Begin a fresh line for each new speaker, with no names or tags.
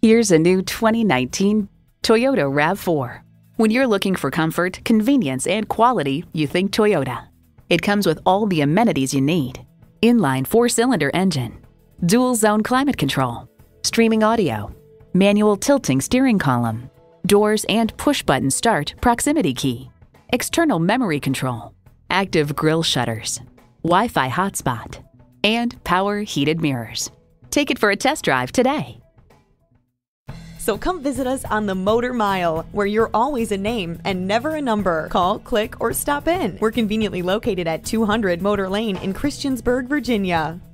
Here's a new 2019 Toyota RAV4. When you're looking for comfort, convenience, and quality, you think Toyota. It comes with all the amenities you need. Inline 4-cylinder engine, dual zone climate control, streaming audio, manual tilting steering column, doors and push-button start proximity key, external memory control, active grille shutters, Wi-Fi hotspot, and power heated mirrors. Take it for a test drive today.
So come visit us on the Motor Mile, where you're always a name and never a number. Call, click, or stop in. We're conveniently located at 200 Motor Lane in Christiansburg, Virginia.